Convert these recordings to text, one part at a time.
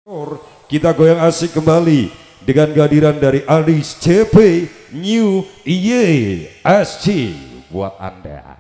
Kita goyang asik kembali dengan kehadiran dari Alis CP New IYSC buat Anda.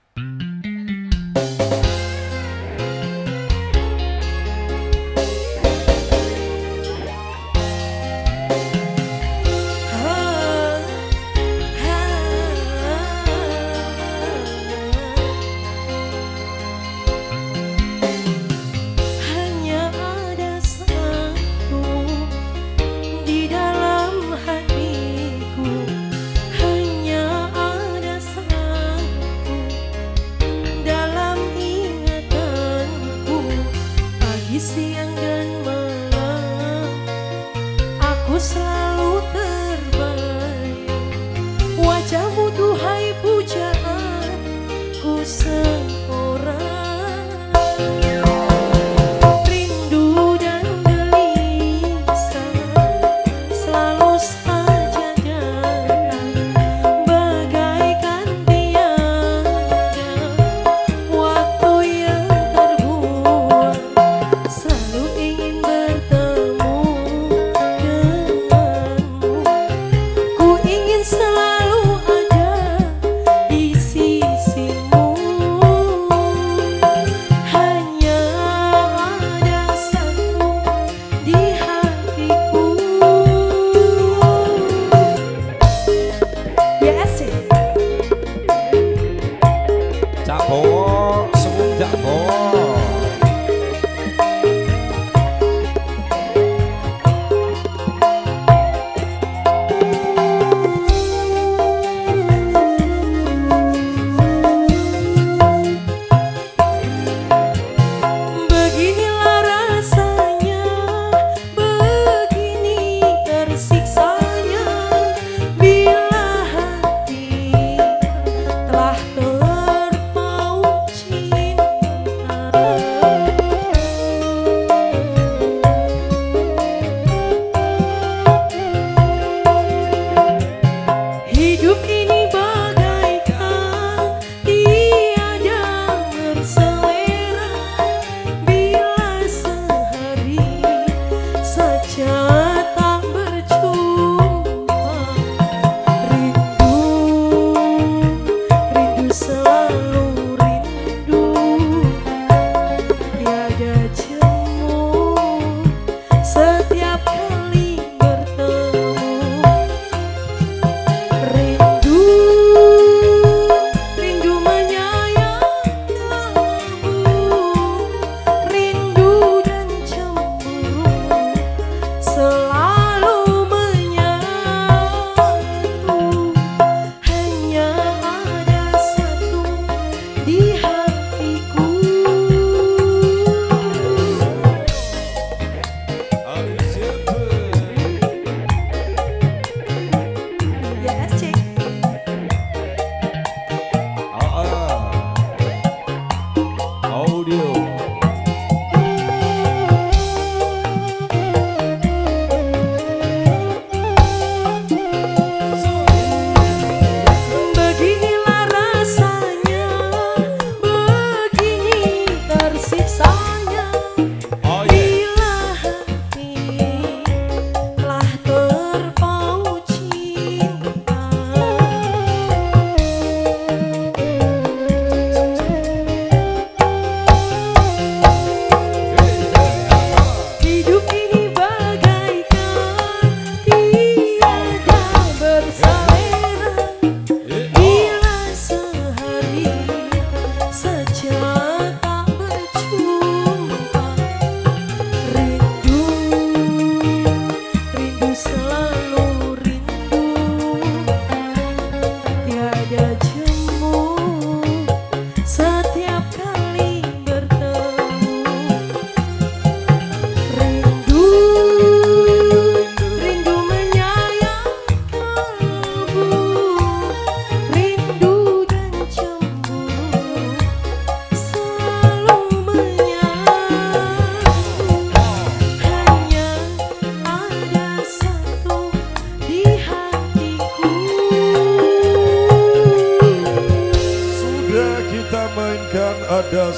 Siang dan malam aku selalu terbayang wajahmu, duhai pujaan ku seorang. Rindu dan gelisah selalu saja datang bagaikan tiada waktu yang terbuang. Selalu ingin bertemu denganmu, ku ingin selalu ada di sisimu. Hanya ada satu di hatiku. Yes. Cak Bowo, semua Cak Bowo. Beginilah rasanya, begini tersiksanya bila hati telah terpaut cinta. Hidup ini bagaikan tiada berselera bila sehari saja tak berjumpa. Rindu, rindu selalu rindu, tiada jemu setiap kali bertemu. Rindu, rindu menyayang kamu, rindu dan cemburu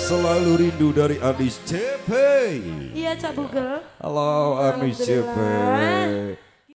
Selalu Rindu dari Adis CP. Iya Cak Bugel. Halo Adis CP. Alhamdulillah.